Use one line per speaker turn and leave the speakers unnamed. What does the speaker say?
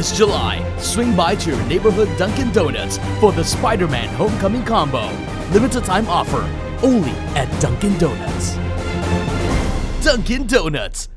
This July, swing by to your neighborhood Dunkin' Donuts for the Spider-Man Homecoming Combo. Limited time offer, only at Dunkin' Donuts. Dunkin' Donuts.